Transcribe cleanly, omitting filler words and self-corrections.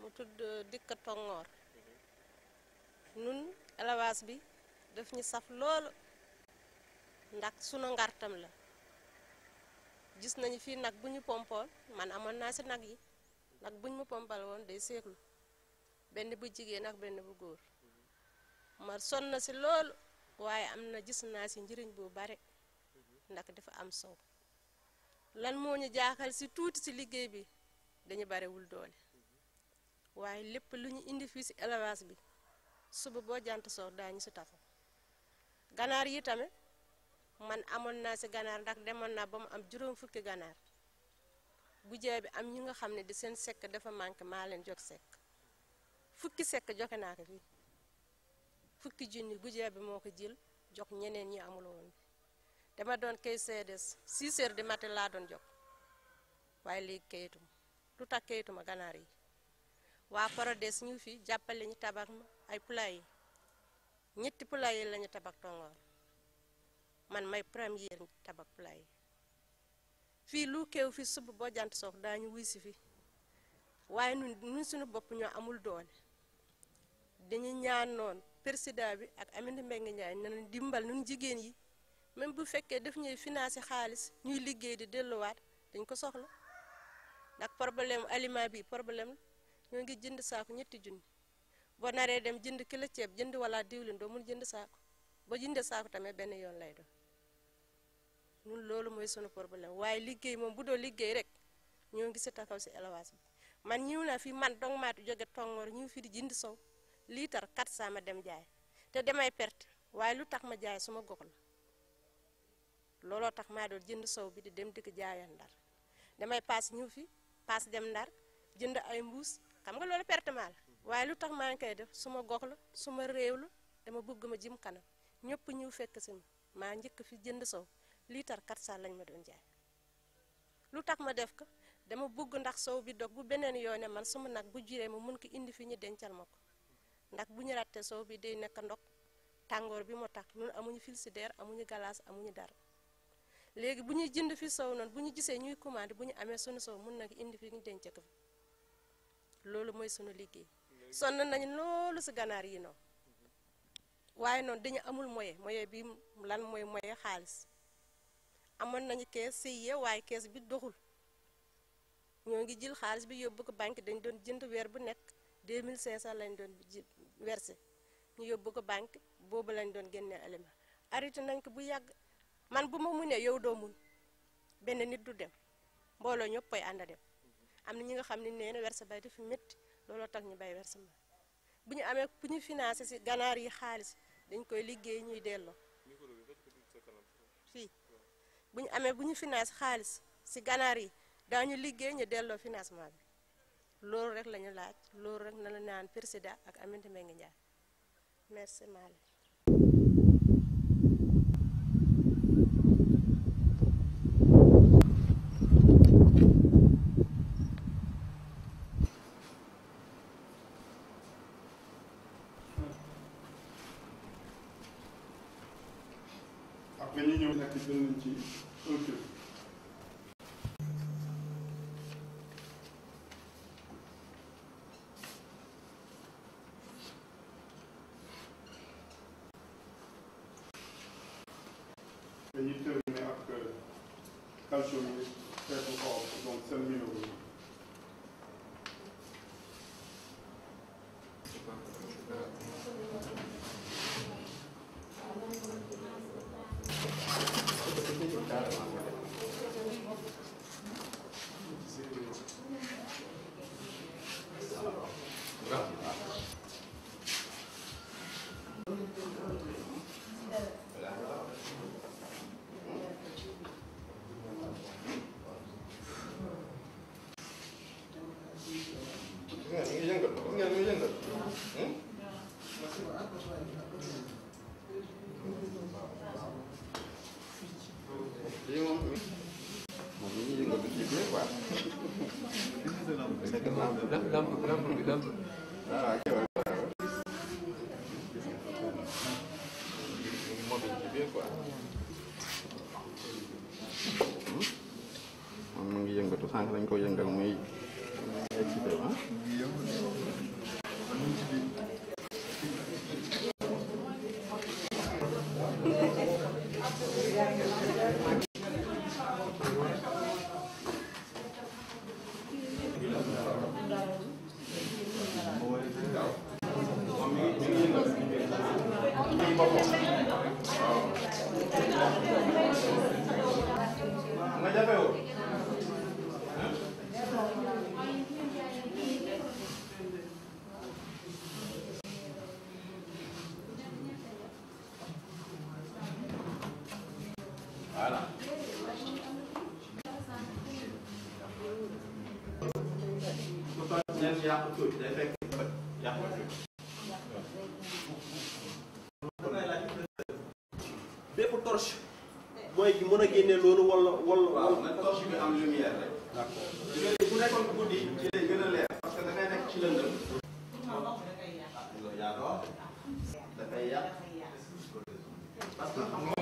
mu tudd Dikka Tongoor nun élevage bi daf ñu saf loolu ndax sunu ngartam la gis nañu fii nag bu ñu pompoon man amoon naa si nag yi nag buñ mu pompal woon day seexlu benn bu jigéen ak benn bu góor ma sonn na si loolu waaye am na gis naa si njëriñ bu bare ndax dafa am sow lan moo ñu jaaxal si tuuti si liggéey bi dañu barewul doole waaye lépp lu ñu indi fii si élevage bi suba boo jant soo daañu si taxaw ganaar yi tamit man amoon naa si ganaar ndax demoon naa ba mu am juróom fukki ganaar bu jee bi am ñu nga xam ne di seen sekk dafa manqué maa leen jox sekk fukki sekk joxe naa ko fii fukki junni bu jee bi moo ko jël jox ñeneen ñi amul woon dama doon kay CDS 6 heures du matin laa doon jox waaye léegi kayituma lu tax kayituma ganaar yi waa Parodes ñu fi jàppale ñu tabax ma ay poulailler ñetti poulailler la ñu tabax Tongoor man may première tabax poulailler fii lu keew fi suba boo jant sox daañu wuy si fi waaye nun suñu bopp ñoo amul doole dañu ñaan noon président bi ak Aminata Mbengue Ndiaye nañu dimbal nun jigéen yi même bu fekkee daf ñuy financé xaalis ñuy liggéey di delluwaat dañ ko soxla ndax problème aliment bi problème ñoo ngi jënd saako ñetti junni boo naree dem jënd kilo ceeb jënd wala diwlin doo mun jënd saako ba jëndee saako tamit benn yoon lay doon ñun loolu mooy sunu problème waaye liggéey moom bu doo liggéey rek ñoo ngi si taxaw si élevage bi man ñëw naa fi man dong maatu jóge Tongoor ñëw fi di jënd sow liitar 400 ma dem jaay te damay perte waaye lu tax ma jaay suma gox la looloo tax maa doon jënd sow bi di dem di ko jaayal Ndar damay paas ñëw fi paas dem Ndar jënd ay mbuus xam nga loolu pertement la waaye lu tax maa ngi koy def suma gox la suma réew la dama bëgg ma jëm kanam ñëpp ñëw fekk si ma maa njëkk fi jënd sow liitar 400 lañ ma doon jaay lu tax ma def ko dama bëgg ndax sow bi dog bu beneen yoone man suma nag bu juree ma mun ko indi fi ñu dencal ma ko ndax bu ñu rattee sow bi day nekk ndox tàngoor bi moo tax ñun amuñu frigidaire amuñu galaas amuñu dara léegi bu ñuy jënd fi sow noonu bu ñu gisee ñuy commandé bu ñu amee sunu sow mun na ko indi fi ñu denc ko fi loolu mooy sunu liggéey sonn nañu loolu si ganaar yi noonu waaye noonu dañu amul moyen bi lan mooy moyen xaalis amoon nañu kees CIE waaye kees bi doxul ñoo ngi jël xaalis bi yóbbu ko banque dañ doon jënd weer bu nekk 2500 lañ doon versé ñu yóbbu ko banque boobu lañ doon génnee aliment arrêté nañ ko bu yàgg man bu ma munee yow doo mun benn nit du dem mbooloo ñëpp koy ànd dem am na ñi nga xam ne nee na versé bay dafa métti looloo tax ñu bay versement bu ñu amee bu ñu financé si ganaar yi xaalis dañ koy liggéey ñuy delloo fii bu ñu amee bu ñu financé xaalis si ganaar yi daañu liggéey ñu delloo financement bi loolu rek la ñu laaj loolu rek na la naan président ak Aminata Mbengue Ndiaye merci Malick. après ñu ñëw nekk jël nañ ci 1 kilo. dañuy terminer ak calcium yi xeetu or donc seen minéraux yi. Sànq dañ ko yëngal muy excité ah ñeent yàq tuuti day fekk bët yàq tuuti. bépp torche mooy gi mën a génne loolu wala. waaw nag torche bi am lumière rek. d'accord bu nekkoon guddi ci lay gën a leer parce que da ngay nekk ci lëndëm. yaa ko wax dafay yàq parce que xam nga